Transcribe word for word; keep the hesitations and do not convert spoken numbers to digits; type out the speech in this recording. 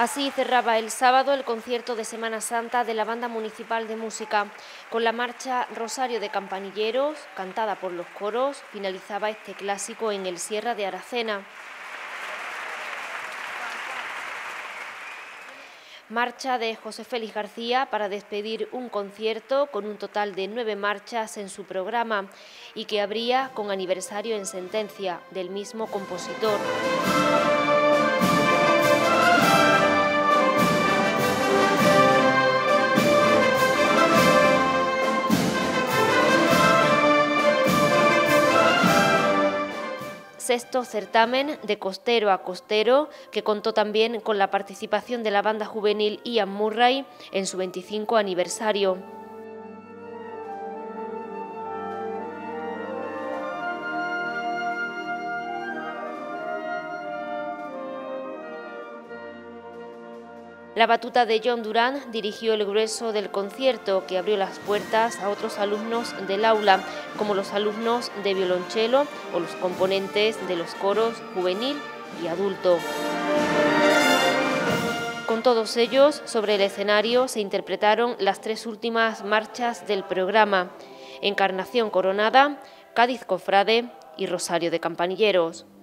Así cerraba el sábado el concierto de Semana Santa de la Banda Municipal de Música. Con la marcha Rosario de Campanilleros, cantada por los coros, finalizaba este clásico en el Sierra de Aracena. Marcha de José Félix García para despedir un concierto con un total de nueve marchas en su programa y que abría con Aniversario en Sentencia, del mismo compositor. Sexto certamen de costero a costero, que contó también con la participación de la banda juvenil Ian Murray en su veinticinco aniversario. La batuta de John Durán dirigió el grueso del concierto, que abrió las puertas a otros alumnos del aula, como los alumnos de violonchelo o los componentes de los coros juvenil y adulto. Con todos ellos, sobre el escenario se interpretaron las tres últimas marchas del programa: Encarnación Coronada, Cádiz Cofrade y Rosario de Campanilleros.